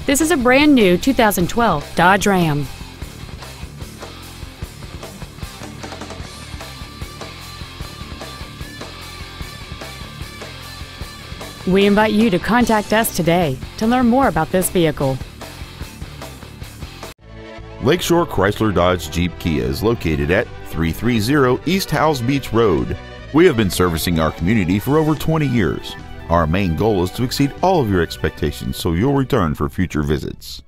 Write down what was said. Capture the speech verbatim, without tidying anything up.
This is a brand new two thousand twelve Dodge Ram. We invite you to contact us today to learn more about this vehicle. Lakeshore Chrysler Dodge Jeep Kia is located at three thirty East Howze Beach Road. We have been servicing our community for over twenty years. Our main goal is to exceed all of your expectations so you'll return for future visits.